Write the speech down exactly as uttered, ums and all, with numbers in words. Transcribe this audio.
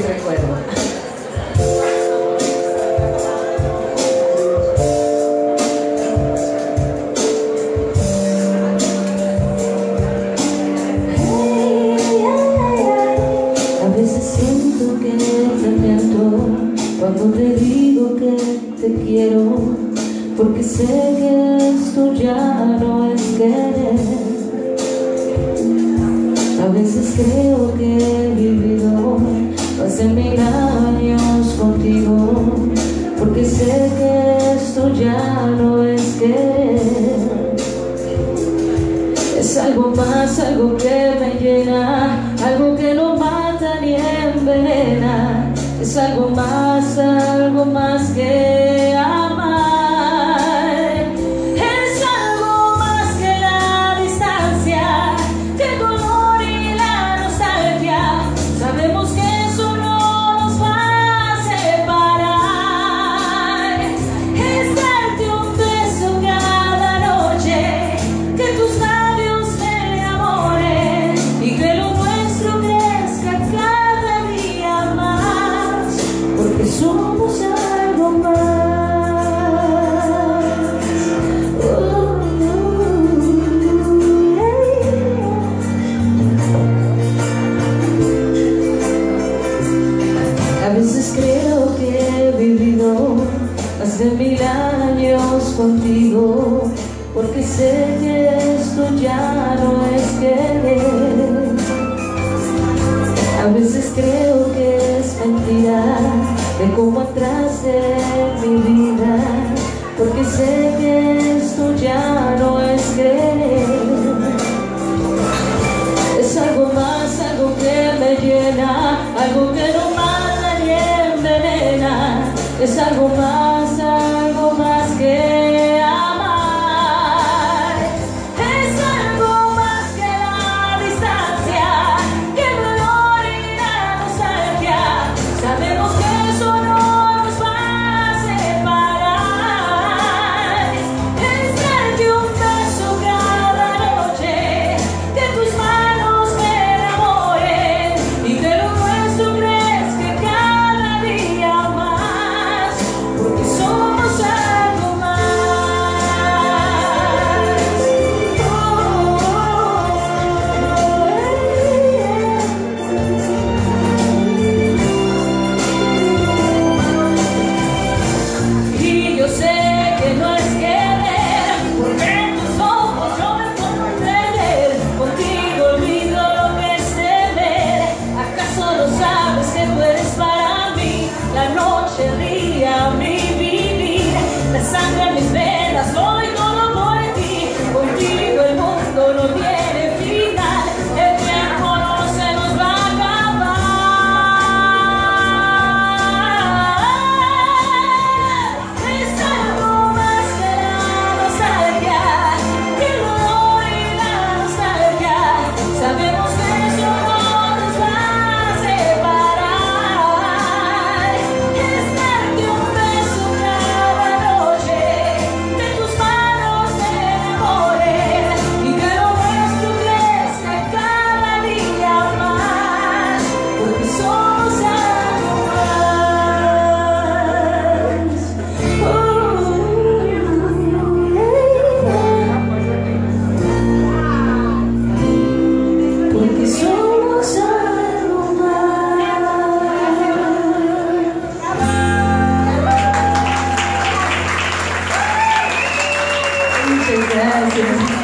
feliz recuerdo. A veces siento que te miento cuando te digo que te quiero, porque sé que esto ya no es querer. A veces creo que he vivido más de mil años contigo, porque sé que esto ya no es querer. Es algo más, algo que me llena, algo que no mata ni envenena. Es algo más, algo más que amar. Es algo más que la distancia, que el dolor y la nostalgia. Sabemos que eso no nos va a separar. Es darte un beso cada noche, que tus labios me enamoren y que lo nuestro crezca cada día más, porque somos algo más. Oh, oh, yeah. A veces creo que he vivido más de mil años contigo, porque sé que esto ya no es querer. A veces creo que es mentira de cómo atrás de mi vida, porque sé que esto ya no es querer. Es algo más, algo que me llena, algo que no mata ni envenena. Es algo más, algo más que amar. Es algo más que la distancia, que el dolor y la nostalgia. Sabemos que eso no nos va a separar. Es darte un beso cada noche, que tus manos me enamoren y que lo nuestro crezca cada día más, porque somos algo más. Oh, y yo sé que no es querer, porque en tus ojos yo me puedo perder. Contigo olvido lo que es temer. ¿Acaso no sabes que tú eres para mí la noche, el día, mi vivir? La sangre en mis venas, lo doy todo por ti. Contigo el mundo no tiene final, el tiempo no se nos va a acabar. Es algo más que la nostalgia, que el dolor y la nostalgia. Sabemos que eso no nos va a separar. Es darte un beso cada noche, que tus manos me enamoren y que lo nuestro crezca cada día más, porque somos algo más. Oh, porque somos algo más. Muchas gracias.